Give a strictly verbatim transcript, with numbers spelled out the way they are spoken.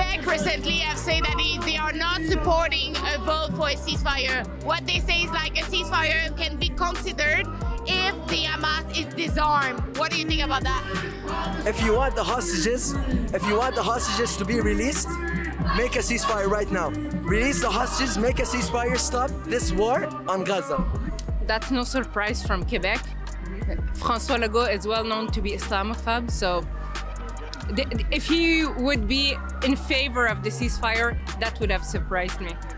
Quebec recently have said that they, they are not supporting a vote for a ceasefire. What they say is like a ceasefire can be considered if the Hamas is disarmed. What do you think about that? If you want the hostages, if you want the hostages to be released, make a ceasefire right now. Release the hostages, make a ceasefire, stop this war on Gaza. That's no surprise from Quebec. François Legault is well known to be Islamophobe, so if he would be in favor of the ceasefire, that would have surprised me.